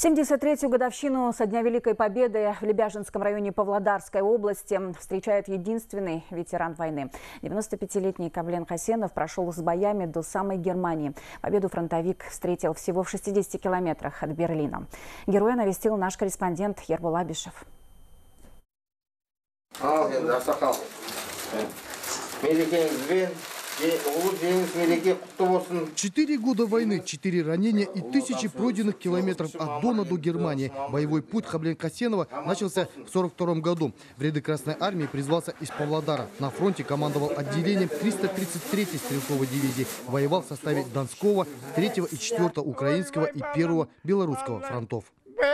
73-ю годовщину со дня Великой Победы в Лебяжинском районе Павлодарской области встречает единственный ветеран войны. 95-летний Каблен Хасенов прошел с боями до самой Германии. Победу фронтовик встретил всего в 60 километрах от Берлина. Героя навестил наш корреспондент Ербул Абишев. 4 года войны, 4 ранения и тысячи пройденных километров от Дона до Германии. Боевой путь Каблен Хасенова начался в 1942 году. В ряды Красной Армии призвался из Павлодара. На фронте командовал отделением 333-й стрелковой дивизии. Воевал в составе Донского, 3-го и 4-го украинского и 1-го белорусского фронтов.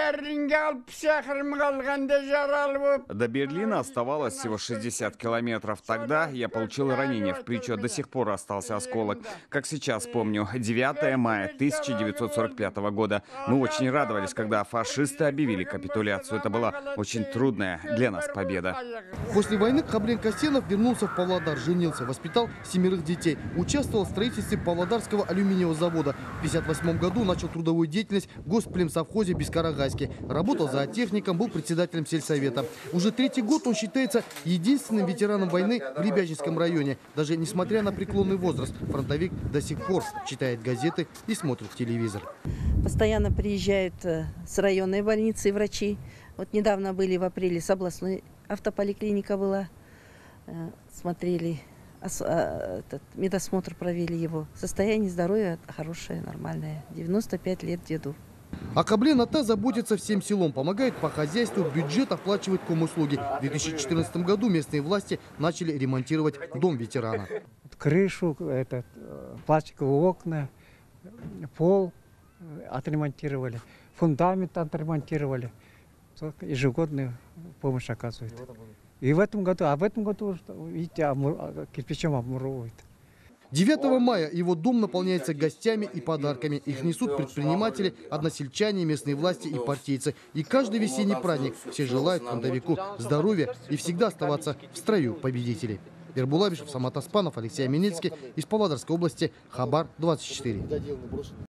До Берлина оставалось всего 60 километров. Тогда я получил ранение в плечо, до сих пор остался осколок. Как сейчас помню, 9 мая 1945 года. Мы очень радовались, когда фашисты объявили капитуляцию. Это была очень трудная для нас победа. После войны Каблен Хасенов вернулся в Павлодар, женился, воспитал 7 детей. Участвовал в строительстве Павлодарского алюминиевого завода. В 1958 году начал трудовую деятельность в госплемсовхозе Бескарагайске. Работал зоотехником, был председателем сельсовета. Уже 3-й год он считается единственным ветераном войны в Лебяжинском районе. Даже несмотря на преклонный возраст, фронтовик до сих пор читает газеты и смотрит телевизор. Постоянно приезжают с районной больницы врачи. Вот недавно были в апреле с областной, автополиклиника была. Смотрели, медосмотр провели его. Состояние здоровья хорошее, нормальное. 95 лет деду. А Каблен Ата заботится всем селом, помогает по хозяйству, бюджет оплачивает комуслуги. В 2014 году местные власти начали ремонтировать дом ветерана. Крышу, пластиковые окна, пол отремонтировали, фундамент отремонтировали. Ежегодную помощь оказывают. И в этом году, видите, кирпичом обмуровывают. 9 мая его дом наполняется гостями и подарками. Их несут предприниматели, односельчане, местные власти и партийцы. И каждый весенний праздник все желают фронтовику здоровья и всегда оставаться в строю победителей. Ербул Абишев, Самат Аспанов, Алексей Аминельский из Павлодарской области. Хабар 24.